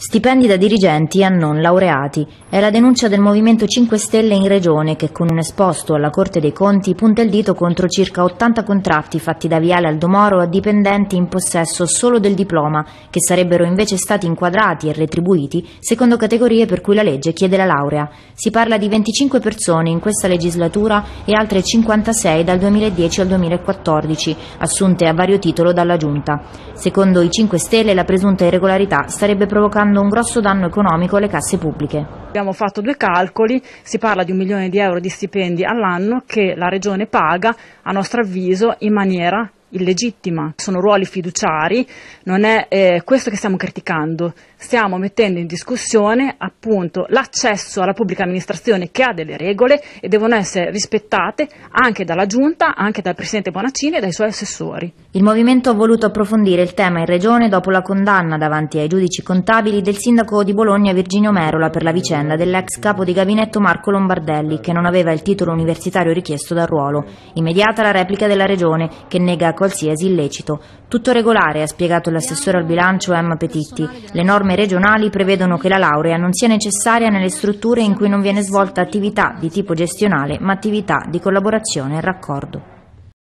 Stipendi da dirigenti a non laureati. È la denuncia del Movimento 5 Stelle in Regione che con un esposto alla Corte dei Conti punta il dito contro circa 80 contratti fatti da Viale Aldomoro a dipendenti in possesso solo del diploma, che sarebbero invece stati inquadrati e retribuiti secondo categorie per cui la legge chiede la laurea. Si parla di 25 persone in questa legislatura e altre 56 dal 2010 al 2014, assunte a vario titolo dalla Giunta. Secondo i 5 Stelle la presunta irregolarità starebbe provocando un grosso danno economico alle casse pubbliche. Abbiamo fatto due calcoli, si parla di 1 milione di euro di stipendi all'anno che la Regione paga, a nostro avviso, in maniera illegittima. Sono ruoli fiduciari, non è questo che stiamo criticando, stiamo mettendo in discussione appunto l'accesso alla pubblica amministrazione che ha delle regole e devono essere rispettate anche dalla Giunta, anche dal Presidente Bonaccini e dai suoi assessori. Il Movimento ha voluto approfondire il tema in Regione dopo la condanna davanti ai giudici contabili del sindaco di Bologna Virginio Merola per la vicenda dell'ex capo di gabinetto Marco Lombardelli, che non aveva il titolo universitario richiesto dal ruolo. Immediata la replica della Regione, che nega qualsiasi illecito. Tutto regolare, ha spiegato l'assessore al bilancio Emma Petitti. Le norme regionali prevedono che la laurea non sia necessaria nelle strutture in cui non viene svolta attività di tipo gestionale, ma attività di collaborazione e raccordo.